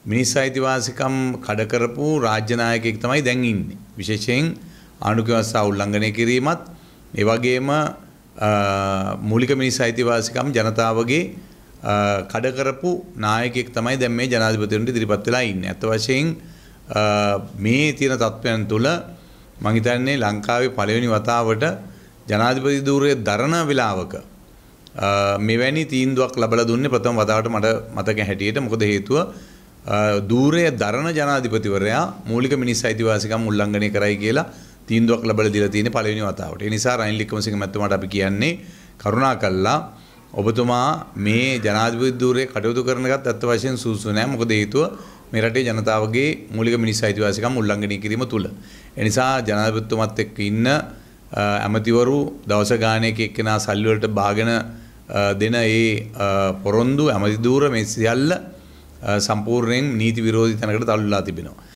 මිනිස් අයිතිවාසිකම් කඩ කරපු රාජ්‍ය නායකයෙක් තමයි දැන් ඉන්නේ. විශේෂයෙන් ආණ්ඩුක්‍රම ව්‍යවස්ථාව උල්ලංඝනය කිරීමත් ඒ වගේම මූලික මිනිස් අයිතිවාසිකම් ජනතාවගේ කඩ කරපු නායකයෙක් තමයි දැන් මේ ජනාධිපතිවරුන්ට ඉදිරිපත් වෙලා ඉන්නේ. අත් වශයෙන් මේ තියෙන තත්ත්වයන් තුළ මම හිතන්නේ ලංකාවේ පළවෙනි වතාවට ජනාධිපති ධූරයේ දරන වෙලාවක මෙවැනි තීන්දුවක් ලැබලා දුන්නේ ප්‍රථම වතාවට මට මතක හැටියට. මොකද හේතුව ධූරයේ දරන ජනාධිපතිවරයා මූලික මිනිස් අයිතිවාසිකම් උල්ලංඝනය කරයි කියලා තීන්දුවක් ලැබලා දීලා තියෙන්නේ පළවෙනි වතාවට. ඒ නිසා රනිල් වික්‍රමසිංහ මැතිතුමාට අපි කියන්නේ කරුණාකරලා ඔබතුමා මේ ජනාධිපති ධූරයේ කටයුතු කරන එකත් අත්ත වශයෙන් සුසු නෑ. මොකද හේතුව මේ රටේ ජනතාවගේ මූලික මිනිස් අයිතිවාසිකම් උල්ලංඝනය කිරීම තුල. ඒ නිසා ජනාධිපතිතුමත් එක්ක ඉන්න ඇමතිවරු දවස ගානක එක්කෙනා සල්ලි වලට බාගෙන දෙන ඒ පොරොන්දු ඇමති ධූර මේ සියල්ල සම්පූර්ණයෙන් නීති විරෝධී තැනකට තල්ලුලා තිබෙනවා.